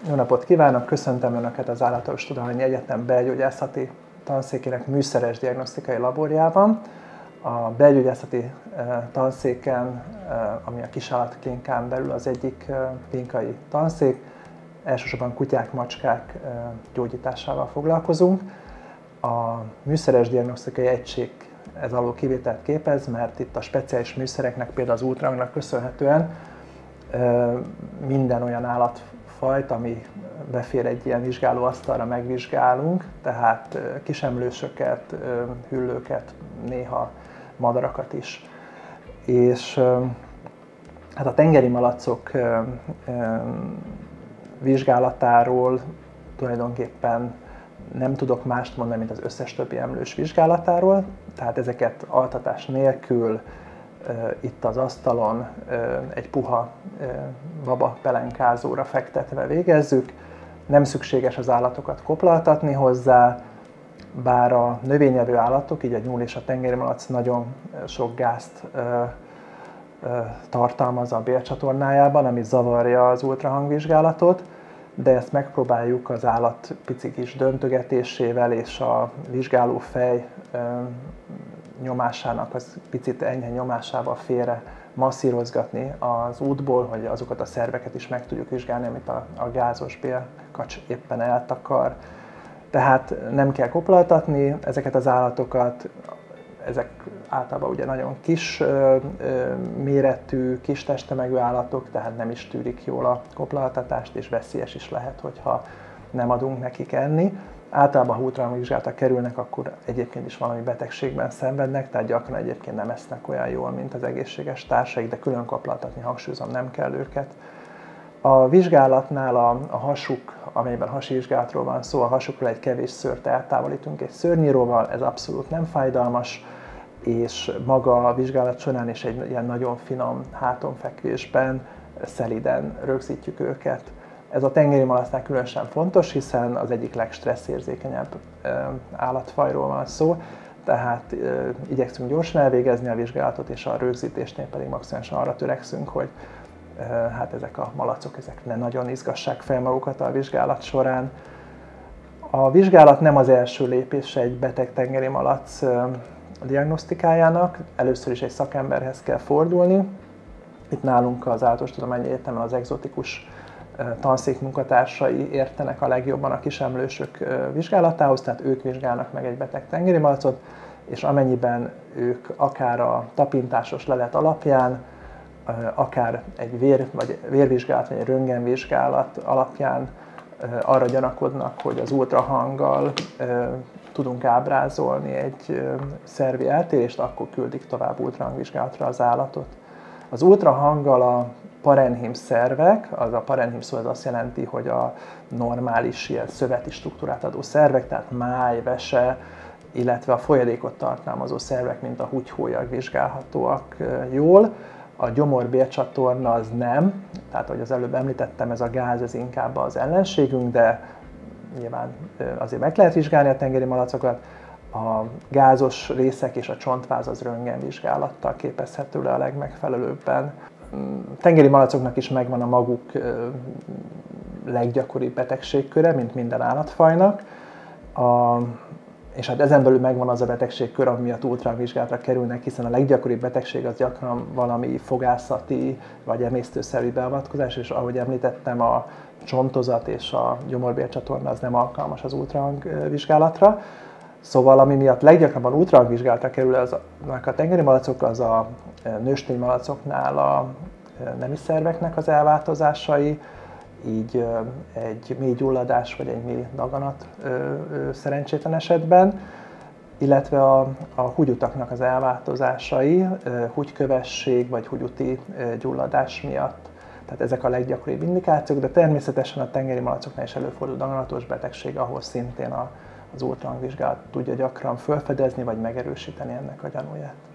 Jó napot kívánok! Köszöntöm Önöket az Állatorvostudományi Egyetem belgyógyászati tanszékének műszeres diagnosztikai laborjában. A belgyógyászati tanszéken, ami a kisállatklinikán belül az egyik klinikai tanszék, elsősorban kutyák, macskák gyógyításával foglalkozunk. A műszeres diagnosztikai egység ez alól kivételt képez, mert itt a speciális műszereknek, például az ultrahangnak köszönhetően minden olyan állatfajt, ami befér egy ilyen vizsgálóasztalra, megvizsgálunk, tehát kisemlősöket, hüllőket, néha madarakat is. És hát a tengeri malacok vizsgálatáról tulajdonképpen nem tudok mást mondani, mint az összes többi emlős vizsgálatáról, tehát ezeket altatás nélkül itt az asztalon egy puha baba pelenkázóra fektetve végezzük. Nem szükséges az állatokat koplaltatni hozzá, bár a növényevő állatok, így a nyúl és a tengeri malac nagyon sok gázt tartalmaz a bélcsatornájában, ami zavarja az ultrahangvizsgálatot, de ezt megpróbáljuk az állat pici kis döntögetésével és a vizsgáló fej nyomásának, az picit enyhe nyomásával félre masszírozgatni az útból, hogy azokat a szerveket is meg tudjuk vizsgálni, amit a gázos bélkacs éppen eltakar. Tehát nem kell koplaltatni ezeket az állatokat, ezek általában ugye nagyon kis méretű, kis testtömegű állatok, tehát nem is tűrik jól a koplaltatást, és veszélyes is lehet, hogyha nem adunk nekik enni. Általában, ha ultrahangvizsgálatra kerülnek, akkor egyébként is valami betegségben szenvednek, tehát gyakran egyébként nem esznek olyan jól, mint az egészséges társaik, de külön koplaltatni, hangsúlyozom, nem kell őket. A vizsgálatnál a hasuk, amelyben hasi vizsgálatról van szó, a hasukról egy kevés szőrt eltávolítunk egy szőrnyíróval, ez abszolút nem fájdalmas, és maga a vizsgálat során is egy ilyen nagyon finom hátonfekvésben szeliden rögzítjük őket. Ez a tengeri malacnál különösen fontos, hiszen az egyik legstresszérzékenyebb állatfajról van szó, tehát igyekszünk gyorsan elvégezni a vizsgálatot, és a rögzítésnél pedig maximálisan arra törekszünk, hogy hát ezek a malacok ne nagyon izgassák fel magukat a vizsgálat során. A vizsgálat nem az első lépése egy beteg tengeri malac diagnosztikájának, először is egy szakemberhez kell fordulni. Itt nálunk az Állatorvostudományi Egyetemen az egzotikus tanszék munkatársai értenek a legjobban a kisemlősök vizsgálatához, tehát ők vizsgálnak meg egy beteg tengeri malacot, és amennyiben ők akár a tapintásos lelet alapján, akár egy vérvizsgálat vagy egy röntgenvizsgálat alapján arra gyanakodnak, hogy az ultrahanggal tudunk ábrázolni egy szervi eltérést, akkor küldik tovább ultrahangvizsgálatra az állatot. Az ultrahanggal a parenchim szervek, az a parenchim szó az azt jelenti, hogy a normális ilyen szöveti struktúrát adó szervek, tehát máj, vese, illetve a folyadékot tartalmazó szervek, mint a húgyhólyag vizsgálhatóak jól. A gyomor-bélcsatorna az nem, tehát ahogy az előbb említettem, ez a gáz, ez inkább az ellenségünk, de nyilván azért meg lehet vizsgálni a tengeri malacokat. A gázos részek és a csontváz az röntgenvizsgálattal képezhető le a legmegfelelőbben. Tengeri malacoknak is megvan a maguk leggyakoribb betegségköre, mint minden állatfajnak. És hát ezen belül megvan az a betegségkör, ami miatt ultrahangvizsgálatra kerülnek, hiszen a leggyakoribb betegség az gyakran valami fogászati vagy emésztőszervi beavatkozás, és ahogy említettem, a csontozat és a gyomor-bélcsatorna az nem alkalmas az ultrahangvizsgálatra. Szóval ami miatt leggyakrabban ultrahangvizsgálatra kerülnek a tengeri malacok, az a nősténymalacoknál a nemi szerveknek az elváltozásai, így egy mély gyulladás vagy egy mély daganat szerencsétlen esetben, illetve a húgyutaknak az elváltozásai, húgykövesség vagy húgyuti gyulladás miatt. Tehát ezek a leggyakoribb indikációk, de természetesen a tengeri malacoknál is előfordul daganatos betegség, ahol szintén az ultrahangvizsgálat tudja gyakran felfedezni vagy megerősíteni ennek a gyanúját.